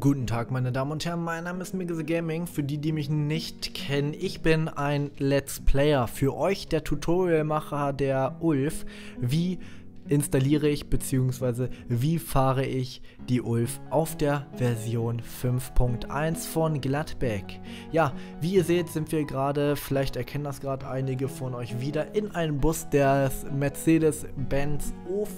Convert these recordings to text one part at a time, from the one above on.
Guten Tag, meine Damen und Herren, mein Name ist Migze Gaming. Für die, die mich nicht kennen, ich bin ein Let's Player. Für euch der Tutorialmacher, der Ulf. Wie installiere ich bzw. wie fahre ich die Ulf auf der Version 5.1 von Gladbeck. Ja, wie ihr seht, sind wir gerade, vielleicht erkennen das gerade einige von euch wieder, in einem Bus des Mercedes-Benz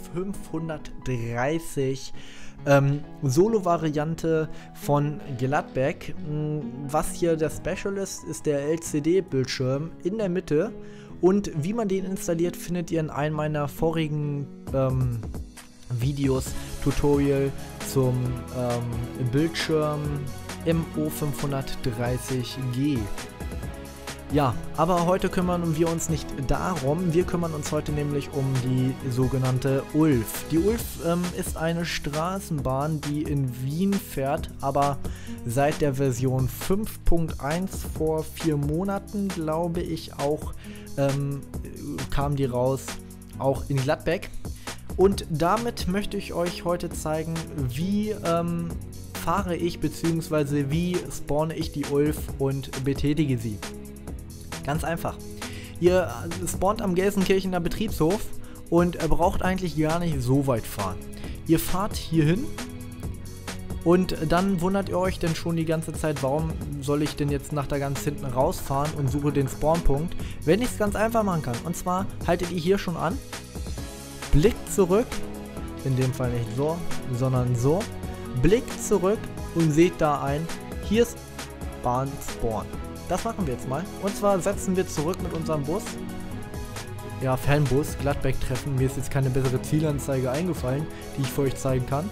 O530 Solo-Variante von Gladbeck. Was hier der Special ist der LCD-Bildschirm in der Mitte. Und wie man den installiert, findet ihr in einem meiner vorigen Videos, Tutorial zum Bildschirm im O530G. Ja, aber heute kümmern wir uns nicht darum, wir kümmern uns heute nämlich um die sogenannte Ulf. Die Ulf ist eine Straßenbahn, die in Wien fährt, aber seit der Version 5.1 vor 4 Monaten, glaube ich, auch kam die raus, auch in Gladbeck. Und damit möchte ich euch heute zeigen, wie fahre ich bzw. wie spawne ich die Ulf und betätige sie. Ganz einfach. Ihr spawnt am Gelsenkirchener Betriebshof und braucht eigentlich gar nicht so weit fahren. Ihr fahrt hier hin und dann wundert ihr euch denn schon die ganze Zeit, warum soll ich denn jetzt nach da ganz hinten rausfahren und suche den Spawnpunkt, wenn ich es ganz einfach machen kann. Und zwar haltet ihr hier schon an, blickt zurück, in dem Fall nicht so, sondern so, blickt zurück und seht da ein, hier ist Bahn Spawn. Das machen wir jetzt mal. Und zwar setzen wir zurück mit unserem Bus. Ja, Fanbus, Gladbeck treffen. Mir ist jetzt keine bessere Zielanzeige eingefallen, die ich für euch zeigen kann.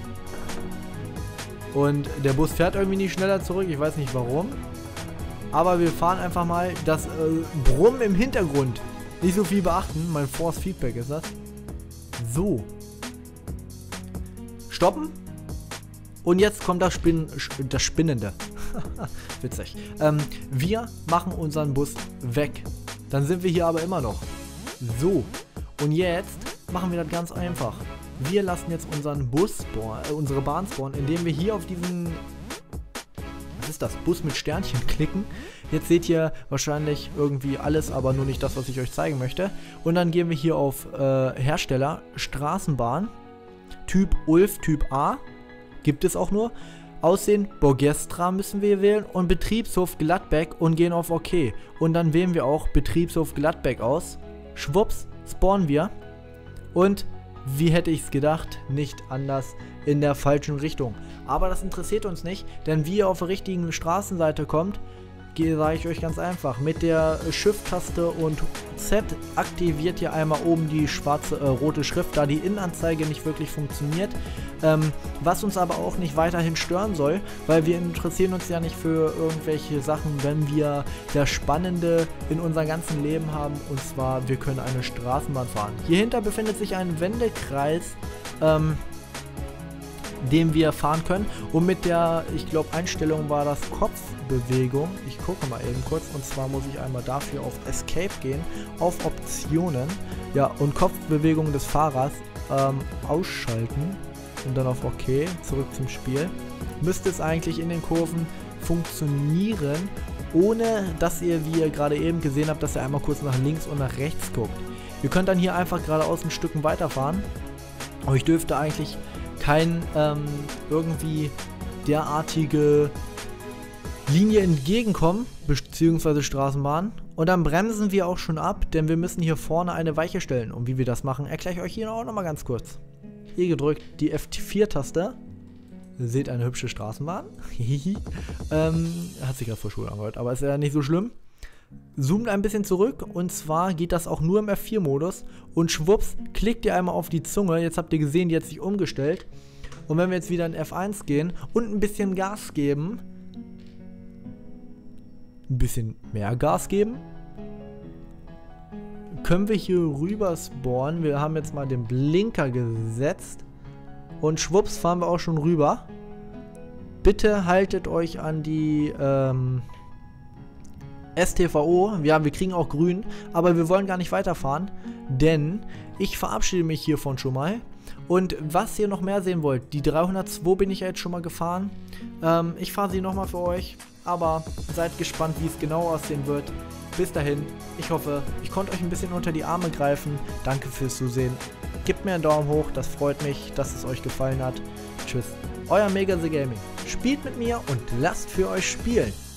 Und der Bus fährt irgendwie nicht schneller zurück. Ich weiß nicht warum. Aber wir fahren einfach mal. Das Brummen im Hintergrund. Nicht so viel beachten. Mein Force Feedback ist das. So. Stoppen. Und jetzt kommt das Spinnende. Witzig. Wir machen unseren Bus weg. Dann sind wir hier aber immer noch. So. Und jetzt machen wir das ganz einfach. Wir lassen jetzt unseren Bus spawnen, unsere Bahn spawnen, indem wir hier auf diesen, was ist das, Bus mit Sternchen klicken. Jetzt seht ihr wahrscheinlich irgendwie alles, aber nur nicht das, was ich euch zeigen möchte. Und dann gehen wir hier auf Hersteller, Straßenbahn, Typ Ulf, Typ A. Gibt es auch nur. Aussehen, Borgestra müssen wir wählen und Betriebshof Gladbeck und gehen auf OK. Und dann wählen wir auch Betriebshof Gladbeck aus. Schwupps, spawnen wir. Und wie hätte ich es gedacht, nicht anders in der falschen Richtung. Aber das interessiert uns nicht, denn wie ihr auf der richtigen Straßenseite kommt, sage ich euch ganz einfach. Mit der Shift-Taste und Z aktiviert ihr einmal oben die schwarze, rote Schrift, da die Innenanzeige nicht wirklich funktioniert. Was uns aber auch nicht weiterhin stören soll, weil wir interessieren uns ja nicht für irgendwelche Sachen, wenn wir das Spannende in unserem ganzen Leben haben, und zwar wir können eine Straßenbahn fahren. Hierhinter befindet sich ein Wendekreis, den wir fahren können, und mit der, ich glaube, Einstellung war das Kopfbewegung. Ich gucke mal eben kurz, und zwar muss ich einmal dafür auf Escape gehen, auf Optionen, ja, und Kopfbewegung des Fahrers ausschalten und dann auf OK, zurück zum Spiel. Müsste es eigentlich in den Kurven funktionieren, ohne dass ihr, wie ihr gerade eben gesehen habt, dass ihr einmal kurz nach links und nach rechts guckt. Ihr könnt dann hier einfach geradeaus ein Stück weiterfahren. Euch dürfte eigentlich kein irgendwie derartige Linie entgegenkommen, beziehungsweise Straßenbahn. Und dann bremsen wir auch schon ab, denn wir müssen hier vorne eine Weiche stellen. Und wie wir das machen, erkläre ich euch hier auch nochmal ganz kurz. Hier gedrückt die F4-Taste. Seht eine hübsche Straßenbahn. Hat sich gerade vor Schule angehört, aber ist ja nicht so schlimm. Zoomt ein bisschen zurück, und zwar geht das auch nur im F4-Modus, und schwupps, klickt ihr einmal auf die Zunge. Jetzt habt ihr gesehen, die hat sich umgestellt. Und wenn wir jetzt wieder in F1 gehen und ein bisschen Gas geben, ein bisschen mehr Gas geben, können wir hier rüber spawnen. Wir haben jetzt mal den Blinker gesetzt und schwupps fahren wir auch schon rüber. Bitte haltet euch an die STVO, ja, wir kriegen auch grün, aber wir wollen gar nicht weiterfahren, denn ich verabschiede mich hiervon schon mal Und was ihr noch mehr sehen wollt, die 302 bin ich ja jetzt schon mal gefahren. Ich fahre sie nochmal für euch, aber seid gespannt, wie es genau aussehen wird. Bis dahin, ich hoffe, ich konnte euch ein bisschen unter die Arme greifen. Danke fürs Zusehen. Gebt mir einen Daumen hoch, das freut mich, dass es euch gefallen hat. Tschüss, euer Mega The Gaming. Spielt mit mir und lasst für euch spielen.